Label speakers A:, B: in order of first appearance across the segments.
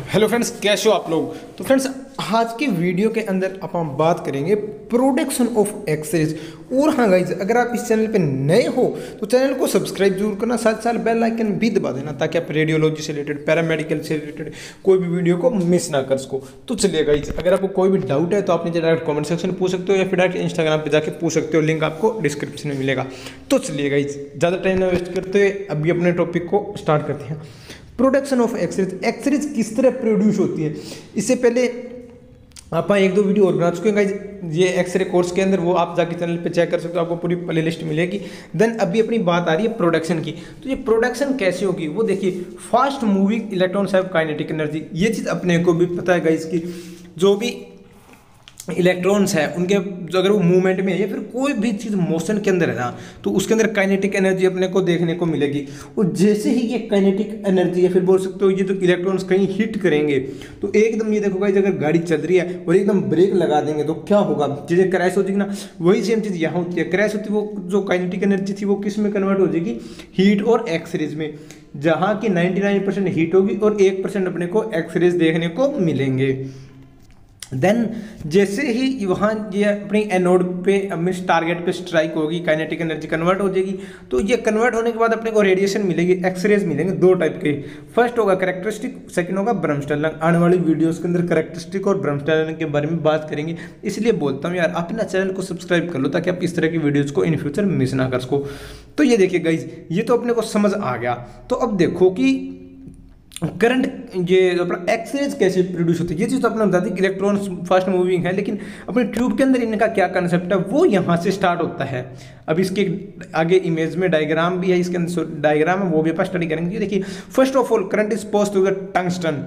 A: Hello friends, कैसे हो आप लोग। तो फ्रेंड्स, आज की वीडियो के अंदर हम बात करेंगे प्रोडक्शन ऑफ एक्सरेज। और हाँ गाइज, अगर आप इस चैनल पे नए हो तो चैनल को सब्सक्राइब जरूर करना, साथ साथ बेल आइकन भी दबा देना ताकि आप रेडियोलॉजी से रिलेटेड, पैरामेडिकल से रिलेटेड कोई भी वीडियो को मिस ना कर सको। तो चलिए गाइज, अगर आपको कोई भी डाउट है तो आप नीचे डायरेक्ट कमेंट सेक्शन में पूछ सकते हो या फिर डायरेक्ट इंस्टाग्राम पे जाके पूछ सकते हो, लिंक आपको डिस्क्रिप्शन में मिलेगा। तो चलिए गाइज, ज़्यादा टाइम ना वेस्ट करते हुए अभी अपने टॉपिक को स्टार्ट करते हैं। प्रोडक्शन ऑफ एक्सरेज, एक्सरेज किस तरह प्रोड्यूस होती है, इससे पहले आप एक दो वीडियो और बना चुके हैं गाइज ये एक्सरे कोर्स के अंदर, वो आप जाके चैनल पे चेक कर सकते हो, आपको पूरी प्ले लिस्ट मिलेगी। देन अभी अपनी बात आ रही है प्रोडक्शन की। तो ये प्रोडक्शन कैसे होगी वो देखिए। Fast moving electrons have kinetic energy, ये चीज़ अपने को भी पता है गाइज की जो भी इलेक्ट्रॉन्स है उनके अगर वो मूवमेंट में है या फिर कोई भी चीज़ मोशन के अंदर है ना, तो उसके अंदर काइनेटिक एनर्जी अपने को देखने को मिलेगी। और जैसे ही ये काइनेटिक एनर्जी या फिर बोल सकते हो ये जो इलेक्ट्रॉन्स कहीं हिट करेंगे तो एकदम ये देखो गाइस, अगर गाड़ी चल रही है और एकदम ब्रेक लगा देंगे तो क्या होगा, चीज़ें क्रैश हो जाएगी ना। वही सेम चीज़ यहाँ होती है, क्रैश होती है, वो जो काइनेटिक एनर्जी थी वो किस में कन्वर्ट हो जाएगी, हीट और एक्सरेज में, जहाँ की 99% हीट होगी और 1% अपने को एक्सरेज देखने को मिलेंगे। देन जैसे ही वहाँ ये अपनी एनोड पे मीन्स टारगेट पे स्ट्राइक होगी, काइनेटिक एनर्जी कन्वर्ट हो जाएगी। तो ये कन्वर्ट होने के बाद अपने को रेडिएशन मिलेगी, एक्सरेज मिलेंगे दो टाइप के। फर्स्ट होगा कैरेक्टरिस्टिक, सेकंड होगा ब्रह्मस्टर्लिंग। आने वाली वीडियोस के अंदर कैरेक्टरिस्टिक और ब्रह्मस्टर्लिंग के बारे में बात करेंगे, इसलिए बोलता हूँ यार अपना चैनल को सब्सक्राइब कर लो ताकि आप इस तरह की वीडियोज़ को इन फ्यूचर मिस ना कर सको। तो ये देखिए गाइज, ये तो अपने को समझ आ गया। तो अब देखो कि करंट, ये अपना एक्सरेज कैसे प्रोड्यूस होती है, ये चीज़ तो अपने बताती है कि इलेक्ट्रॉन्स फास्ट मूविंग है, लेकिन अपने ट्यूब के अंदर इनका क्या कंसेप्ट है वो यहाँ से स्टार्ट होता है। अब इसके आगे इमेज में डायग्राम भी है, इसके अंदर डायग्राम है वो भी अपन स्टडी करेंगे। ये देखिए, first of all current is pass through the tungsten,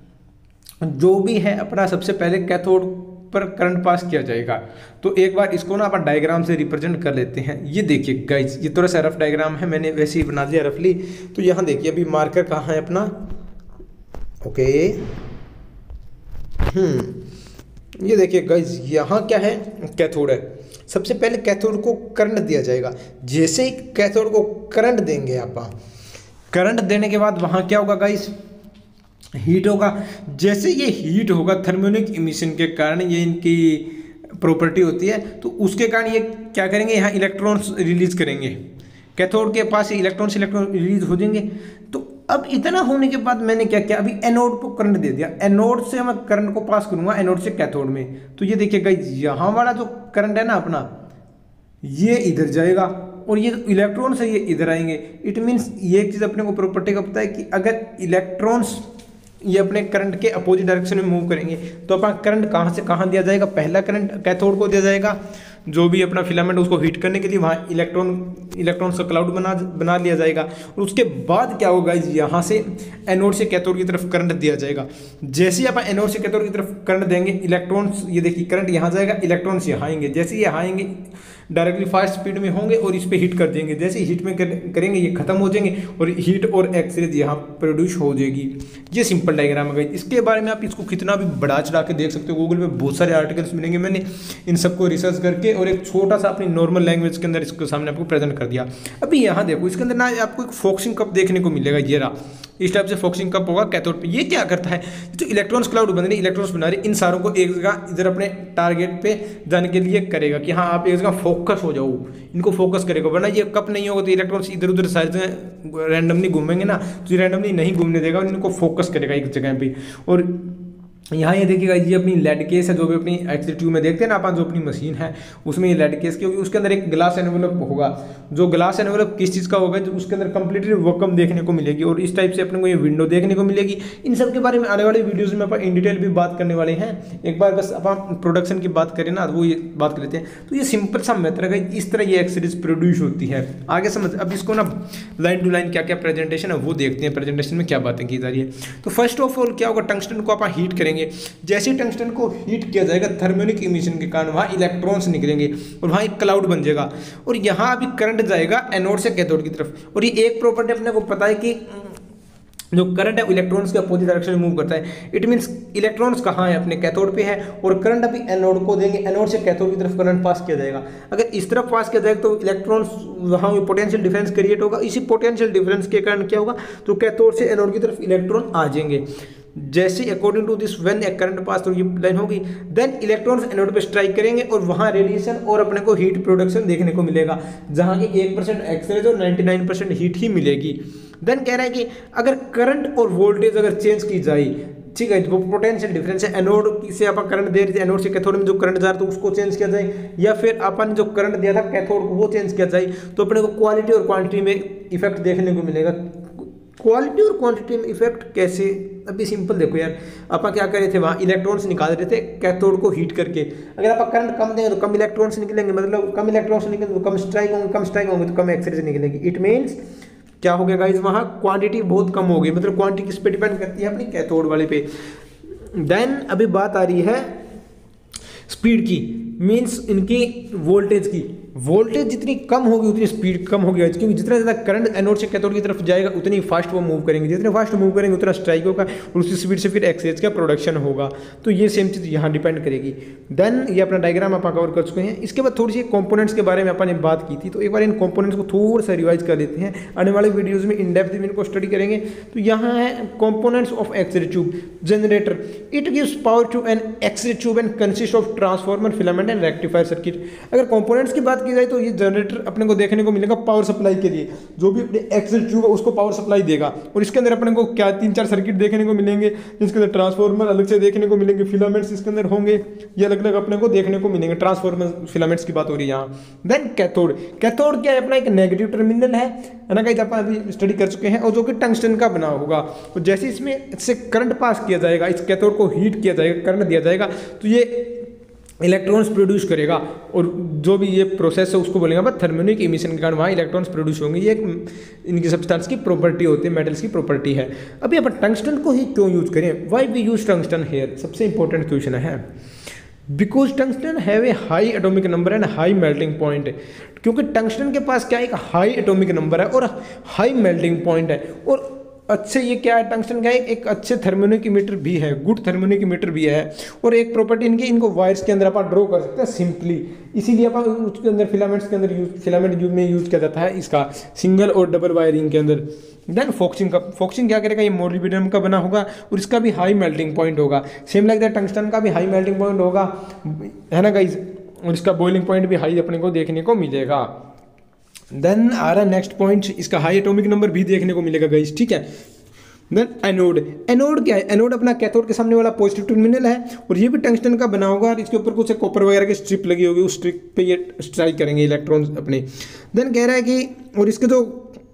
A: जो भी है अपना सबसे पहले कैथोड पर करंट पास किया जाएगा। तो एक बार इसको ना अपन डायग्राम से रिप्रेजेंट कर लेते हैं। ये देखिए गाइज, ये थोड़ा सा रफ डायग्राम है, मैंने वैसे ही बना दिया रफली। तो यहाँ देखिए अभी मार्कर कहाँ है अपना, ओके ये देखिए गाइज, यहाँ क्या है, कैथोड है। सबसे पहले कैथोड को करंट दिया जाएगा। जैसे ही कैथोड को करंट देंगे आप, करंट देने के बाद वहाँ क्या होगा गाइज, हीट होगा। जैसे ये हीट होगा थर्मियोनिक इमिशन के कारण, ये इनकी प्रॉपर्टी होती है, तो उसके कारण ये क्या करेंगे, यहाँ इलेक्ट्रॉन्स रिलीज करेंगे। कैथोड के पास इलेक्ट्रॉन रिलीज हो जाएंगे। तो अब इतना होने के बाद मैंने क्या किया, अभी एनोड को करंट दे दिया। एनोड से मैं करंट को पास करूंगा एनोड से कैथोड में। तो ये देखिए गाइस, यहाँ वाला जो करंट है ना अपना, ये इधर जाएगा और ये इलेक्ट्रॉन्स है ये इधर आएंगे। इट मीन्स ये एक चीज़ अपने को प्रॉपर्टी का पता है कि अगर इलेक्ट्रॉन्स ये अपने करंट के अपोजिट डायरेक्शन में मूव करेंगे तो अपना करंट कहाँ से कहाँ दिया जाएगा, पहला करंट कैथोड को दिया जाएगा, जो भी अपना फिलामेंट उसको हीट करने के लिए वहाँ इलेक्ट्रॉन्स का क्लाउड बना लिया जाएगा। और उसके बाद क्या होगा, यहाँ से एनोड से कैथोड की तरफ करंट दिया जाएगा। जैसे ही आप एनोड से कैथोड की तरफ करंट देंगे, इलेक्ट्रॉन्स ये देखिए करंट यहाँ जाएगा, इलेक्ट्रॉन्स यहाँ आएंगे। जैसे ये आएंगे डायरेक्टली फास्ट स्पीड में होंगे और इस पर हीट कर देंगे। जैसे हीट में करेंगे ये खत्म हो जाएंगे और हीट और एक्सरेज यहाँ प्रोड्यूस हो जाएगी। ये सिंपल डायग्राम है। इसके बारे में आप इसको कितना भी बढ़ा चढ़ा के देख सकते हो, गूगल पे बहुत सारे आर्टिकल्स मिलेंगे। मैंने इन सबको रिसर्च करके और एक छोटा सा अपनी नॉर्मल लैंग्वेज के अंदर इसके सामने आपको प्रेजेंट कर दिया। अभी यहाँ देखो, इसके अंदर ना आपको एक फोकसिंग कप देखने को मिलेगा। ये रहा, इस टाइप से फोकसिंग कप होगा कैथोड पे। ये क्या करता है, जो इलेक्ट्रॉन्स क्लाउड बन रहे, इलेक्ट्रॉन्स बना रहे, इन सारों को एक जगह इधर अपने टारगेट पे जाने के लिए करेगा कि हाँ आप एक जगह फोकस हो जाओ, इनको फोकस करेगा। वरना ये कप नहीं होगा तो इलेक्ट्रॉन्स इधर उधर सारी जगह रैंडमली घूमेंगे ना, तो ये रैंडमली नहीं घूमने देगा, इनको फोकस करेगा एक जगह पे। और यहाँ ये देखिएगा, ये अपनी लेड केस है, जो भी अपनी एक्सरे ट्यूब में देखते हैं ना अपन, जो अपनी मशीन है उसमें ये लेड केस की होगी। उसके अंदर एक ग्लास एनवेलप होगा, जो ग्लास एनवेलप किस चीज़ का होगा, जो उसके अंदर कंप्लीटली वैक्यूम देखने को मिलेगी और इस टाइप से अपने को ये विंडो देखने को मिलेगी। इन सब के बारे में आने वाली वीडियोज़ में अपन इन डिटेल भी बात करने वाले हैं। एक बार बस अपन प्रोडक्शन की बात करें ना, वो ये बात कर लेते हैं। तो ये सिंपल सा मेथड है, इस तरह ये एक्सरेज प्रोड्यूस होती है। आगे समझ, अब इसको ना लाइन टू लाइन क्या क्या प्रेजेंटेशन है वो देखते हैं, प्रेजेंटेशन में क्या बातें की जा रही है। तो फर्स्ट ऑफ ऑल क्या होगा, टंगस्टन को अपन हीट करेंगे। जैसे टंगस्टन को हीट किया जाएगा थर्मियोनिक इमिशन के कारण, वहाँ इलेक्ट्रॉन्स निकलेंगे और वहाँ एक क्लाउड बन जाएगा और यहाँ अभी करंट जाएगा एनोड से कैथोड की तरफ। और ये एक प्रॉपर्टी अपने को पता है कि जो करंट है इलेक्ट्रॉन्स के अपोजिट डायरेक्शन में मूव करता है। इट मीन्स इलेक्ट्रॉन्स कहाँ है, अपने कैथोड पे है और करंट अभी एनोड को देंगे, एनोड से कैथोड की तरफ करंट पास किया जाएगा। अगर इस तरफ पास किया जाएगा तो इलेक्ट्रॉन्स वहाँ पोटेंशियल डिफरेंस क्रिएट होगा। इसी पोटेंशियल डिफरेंस के कारण क्या होगा, तो कैथोड से एनोड की तरफ इलेक्ट्रॉन आ जाएंगे। जैसे according to this when a current pass through, ये लाइन होगी, देन इलेक्ट्रॉन्स एनोड पे स्ट्राइक करेंगे और वहां रेडिएशन और अपने को हीट प्रोडक्शन देखने को मिलेगा, जहां की 1% एक्सरेज और 99% हीट ही मिलेगी। देन कह रहा है कि अगर करंट और वोल्टेज अगर चेंज की जाए, ठीक है, वो पोटेंशियल डिफरेंस है, एनोड से अपन करंट दे रहे थे, एनोड से कैथोड में जो करंट जा रहा था उसको चेंज किया जाए, या फिर अपन जो करंट दिया था कैथोड को वो चेंज किया जाए, तो अपने को क्वालिटी और क्वांटिटी में इफेक्ट देखने को मिलेगा। क्वालिटी और क्वांटिटी में इफेक्ट कैसे, अभी सिंपल देखो यार, अपन क्या कर रहे थे, वहाँ इलेक्ट्रॉन्स निकाल रहे थे कैथोड को हीट करके, अगर आप करंट कम देंगे तो कम इलेक्ट्रॉन्स निकलेंगे, मतलब कम इलेक्ट्रॉन्स निकलेंगे तो कम स्ट्राइक होंगे तो कम एक्सरे निकलेगी। इट मीन्स क्या हो गया गाइस, वहाँ क्वांटिटी बहुत कम हो गई, मतलब क्वांटिटी किस पे डिपेंड करती है, अपनी कैथोड वाले पे। देन अभी बात आ रही है स्पीड की, मीन्स इनकी वोल्टेज की, वोल्टेज जितनी कम होगी उतनी स्पीड कम होगी, क्योंकि जितना ज़्यादा करंट एनोड से कैथोड की तरफ जाएगा उतनी फास्ट वो मूव करेंगे, जितने फास्ट मूव करेंगे उतना स्ट्राइक होगा और उसी स्पीड से फिर एक्सरेज का प्रोडक्शन होगा। तो ये सेम चीज़ यहाँ डिपेंड करेगी। देन ये अपना डायग्राम आप कवर कर चुके हैं। इसके बाद थोड़ी सी कंपोनेंट्स के बारे में अपन बात की थी, तो एक बार इन कंपोनेंट्स को थोड़ा सा रिवाइज कर लेते हैं, आने वाले वीडियोज़ में इन डेप्थ में इनको स्टडी करेंगे। तो यहाँ है components of X-ray tube. Generator, it gives power to an X-ray tube and consist of transformer, filament and rectifier circuit. अगर कंपोनेंट्स की बात की जाए तो ये जनरेटर अपने को देखने को मिलेगा पावर सप्लाई के लिए, जो भी अपने एक्सरे ट्यूब है उसको पावर सप्लाई देगा, और इसके अंदर अपने को क्या 3-4 सर्किट देखने को मिलेंगे, जिसके अंदर ट्रांसफार्मर अलग से देखने को मिलेंगे, फिलामेंट्स इसके अंदर होंगे, ये अलग अलग अपने को देखने को मिलेंगे। ट्रांसफार्मर फिलामेंट्स की बात हो रही है यहाँ। देन कैथोड, कैथोड क्या है, अपना एक नेगेटिव टर्मिनल है ना गाइस, अपन अभी स्टडी कर चुके हैं, और जो कि टंगस्टन का बना होगा। तो जैसे इसमें से करंट पास किया जाएगा, इस कैथोड को हीट किया जाएगा, करंट दिया जाएगा, तो ये इलेक्ट्रॉन्स प्रोड्यूस करेगा, और जो भी ये प्रोसेस है उसको बोलेंगे थर्मोनिक इमिशन के कारण वहाँ इलेक्ट्रॉन्स प्रोड्यूस होंगे। ये एक इनकी सब्सटेंस की प्रॉपर्टी होती है, मेटल्स की प्रॉपर्टी है। अभी अपन टंगस्टन को ही क्यों यूज करें, why we use tungsten here, सबसे इंपॉर्टेंट क्वेश्चन है। Because tungsten have a high atomic number and high melting point, क्योंकि टंगस्टन के पास क्या एक हाई एटॉमिक नंबर है और हाई मेल्टिंग पॉइंट है, और अच्छे ये क्या है, टंगस्टन का एक अच्छे थर्मोनिक इमीटर भी है, गुड थर्मोनिक इमीटर भी है, और एक प्रॉपर्टी इनकी, इनको वायर्स के अंदर अपन ड्रॉ कर सकते हैं सिंपली, इसीलिए अपन उसके अंदर फिलामेंट्स के अंदर फिलामेंट में यूज किया जाता है इसका, सिंगल और डबल वायरिंग के अंदर। देन फोक्सिंग का, फोक्सिंग क्या करेगा, ये मोलिब्डेनम का बना होगा और इसका भी हाई मेल्टिंग पॉइंट होगा, सेम लाइक दैट टंगस्टन का भी हाई मेल्टिंग पॉइंट होगा, है ना गाइज, और इसका बॉइलिंग पॉइंट भी हाई अपने को देखने को मिलेगा। देन आ रहा है नेक्स्ट पॉइंट, इसका हाई एटॉमिक नंबर भी देखने को मिलेगा गाइज, ठीक है। देन एनोड, एनोड क्या है, एनोड अपना कैथोड के सामने वाला पॉजिटिव टर्मिनल है, और ये भी टंगस्टन का बना होगा, और इसके ऊपर कुछ कॉपर वगैरह की स्ट्रिप लगी होगी, उस स्ट्रिप पे ये स्ट्राइक करेंगे इलेक्ट्रॉन्स अपने। देन कह रहा है कि, और इसके जो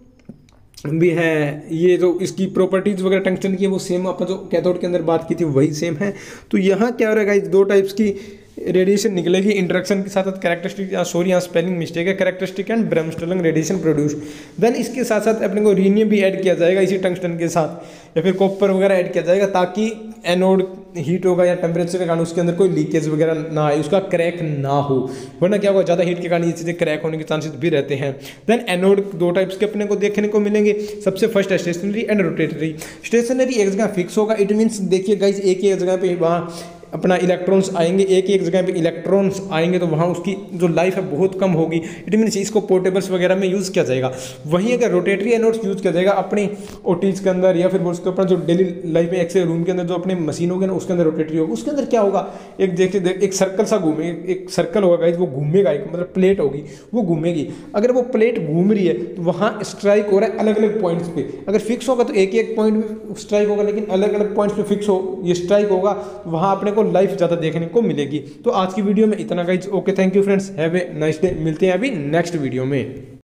A: भी है, ये जो इसकी प्रॉपर्टीज वगैरह टंगस्टन की है वो सेम अपन जो कैथोड के अंदर बात की थी वही सेम है। तो यहाँ क्या हो रहा है, दो टाइप्स की रेडिएशन निकलेगी इंटरेक्शन के साथ साथ, कैरेक्टरिस्टिक, सॉरी यहाँ स्पेलिंग मिस्टेक है, characteristic and bremsstrahlung radiation produce. Then इसके साथ साथ अपने को रीनियम भी ऐड किया जाएगा इसी टंगस्टन के साथ, या फिर कॉपर वगैरह ऐड किया जाएगा, ताकि एनोड हीट होगा या टेम्परेचर के कारण उसके अंदर कोई लीकेज वगैरह ना आए, उसका क्रैक ना हो, वरना क्या होगा, ज़्यादा हीट के कारण ये चीज़ें क्रैक होने के चांसेस भी रहते हैं। देन एनोड दो टाइप्स के अपने को देखने को मिलेंगे, सबसे फर्स्ट है स्टेशनरी एंड रोटेटरी। स्टेशनरी एक जगह फिक्स होगा, इट मीन्स देखिए गाइज एक ही जगह पे वहाँ अपना इलेक्ट्रॉन्स आएंगे, एक एक जगह पे इलेक्ट्रॉन्स आएंगे, तो वहाँ उसकी जो लाइफ है बहुत कम होगी, इट मीन्स इसको पोर्टेबल्स वगैरह में यूज़ किया जाएगा। वहीं अगर रोटेटरी एनोड्स यूज़ किया जाएगा अपनी ओटीज के अंदर, या फिर उसके अपना जो डेली लाइफ में एक्सरे रूम के अंदर जो अपने मशीन होगी ना उसके अंदर रोटेटरी होगा, उसके अंदर क्या होगा, एक देखिए एक सर्कल सा घूमे, एक सर्कल होगा गाइस, वो घूमेगा, एक मतलब प्लेट होगी वो घूमेगी। अगर वो प्लेट घूम रही है तो वहाँ स्ट्राइक हो रहा है अलग अलग पॉइंट्स पे, अगर फिक्स होगा तो एक एक पॉइंट पे स्ट्राइक होगा, लेकिन अलग अलग पॉइंट्स पे फिक्स हो ये स्ट्राइक होगा, वहाँ अपने को लाइफ ज़्यादा देखने को मिलेगी। तो आज की वीडियो में इतना guys, okay thank you friends, have a nice day, मिलते हैं अभी नेक्स्ट वीडियो में।